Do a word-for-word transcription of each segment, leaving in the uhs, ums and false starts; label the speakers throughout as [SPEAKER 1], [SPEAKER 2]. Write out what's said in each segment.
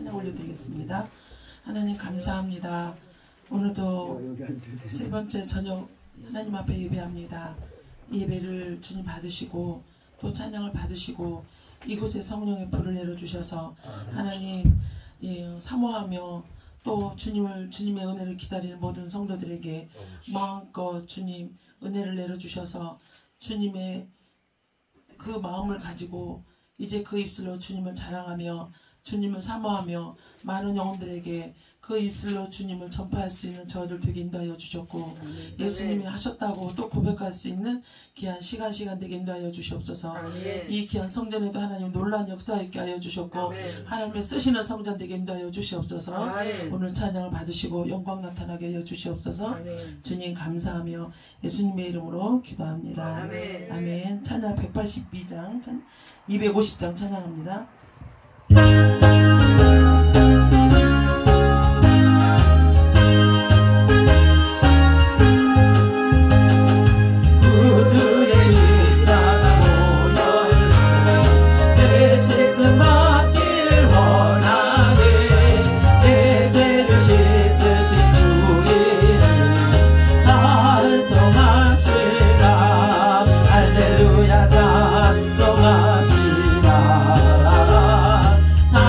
[SPEAKER 1] 찬양 올려드리겠습니다. 하나님 감사합니다. 오늘도 세 번째 저녁 하나님 앞에 예배합니다. 예배를 주님 받으시고 또 찬양을 받으시고 이곳에 성령의 불을 내려주셔서 하나님 예, 사모하며 또 주님을 주님의 은혜를 기다리는 모든 성도들에게 마음껏 주님 은혜를 내려주셔서 주님의 그 마음을 가지고 이제 그 입술로 주님을 자랑하며 주님을 사모하며 많은 영혼들에게 그 입술로 주님을 전파할 수 있는 저를 되게 인도하여 주셨고 아멘. 예수님이 하셨다고 또 고백할 수 있는 귀한 시간 시간 되게 인도하여 주시옵소서. 아멘. 이 귀한 성전에도 하나님 놀라운 역사 있게 하여 주셨고 아멘. 하나님의 쓰시는 성전 되게 인도하여 주시옵소서. 아멘. 오늘 찬양을 받으시고 영광 나타나게 하여 주시옵소서. 아멘. 주님 감사하며 예수님의 이름으로 기도합니다. 아멘. 아멘. 찬양 백팔십이 장 이백오십 장 찬양합니다.
[SPEAKER 2] 찬송합시다.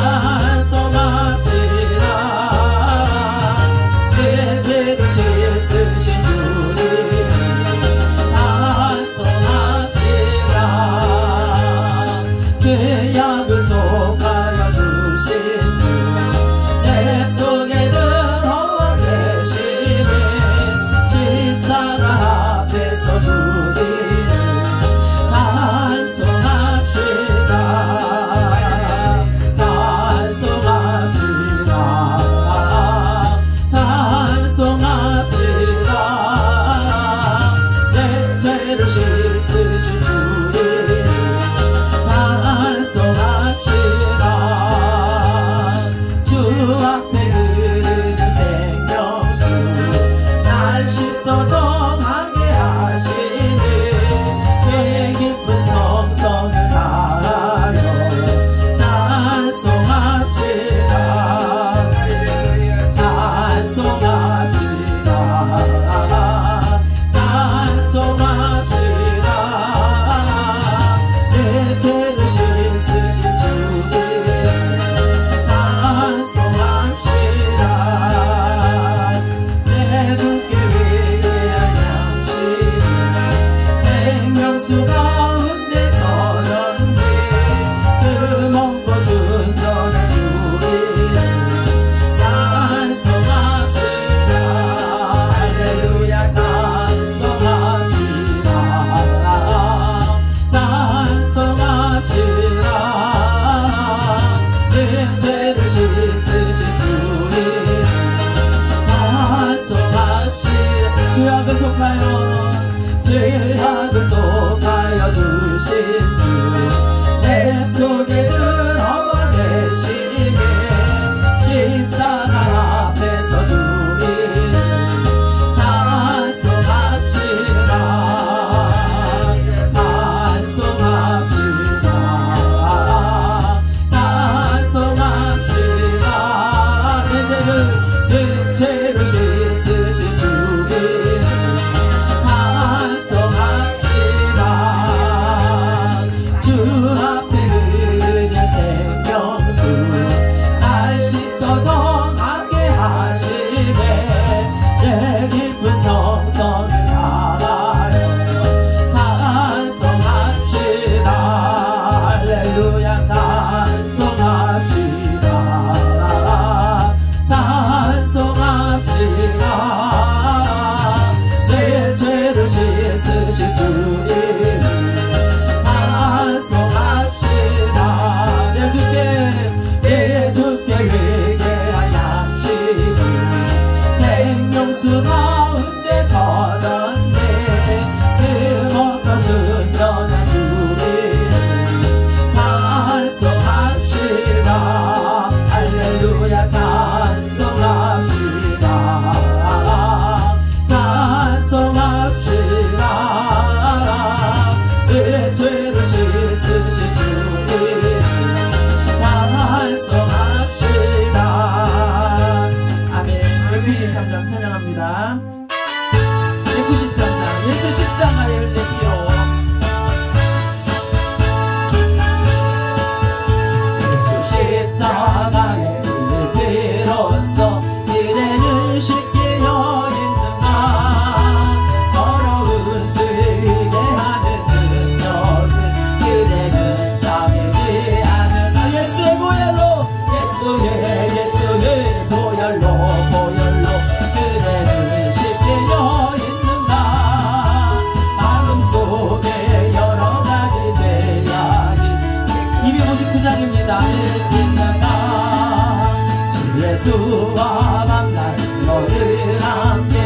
[SPEAKER 1] 예수와 만나서 너를 함께